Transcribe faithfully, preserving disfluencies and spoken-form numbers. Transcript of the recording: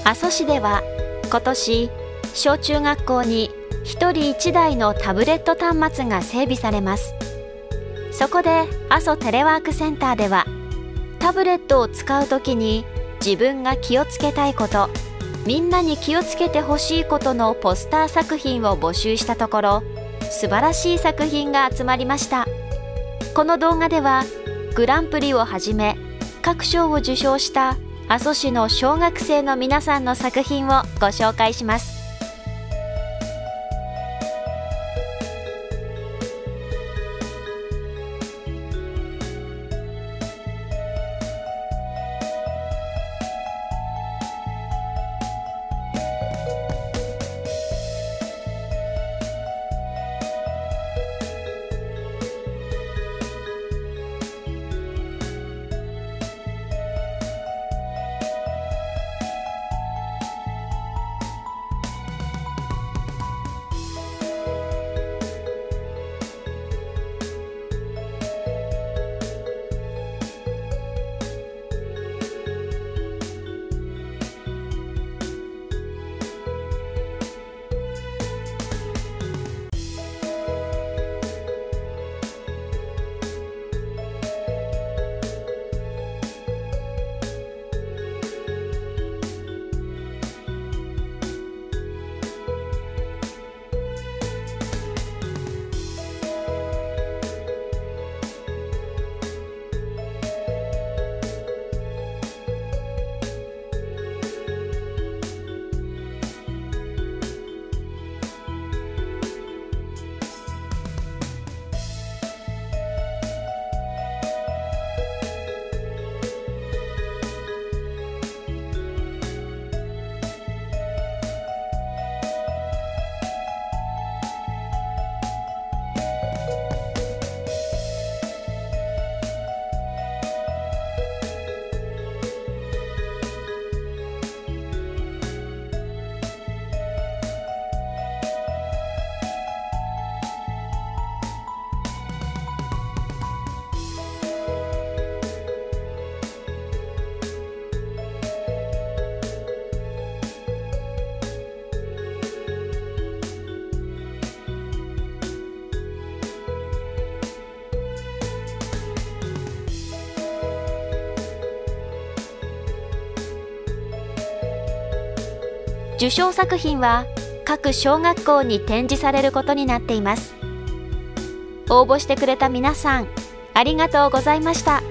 阿蘇市では今年小中学校にひとりいちだいのタブレット端末が整備されます。そこで阿蘇テレワークセンターではタブレットを使うときに自分が気をつけたいこと、みんなに気をつけてほしいことのポスター作品を募集したところ、素晴らしい作品が集まりました。この動画ではグランプリをはじめ各賞を受賞した阿蘇市の小学生の皆さんの作品をご紹介します。受賞作品は各小学校に展示されることになっています。応募してくれた皆さん、ありがとうございました。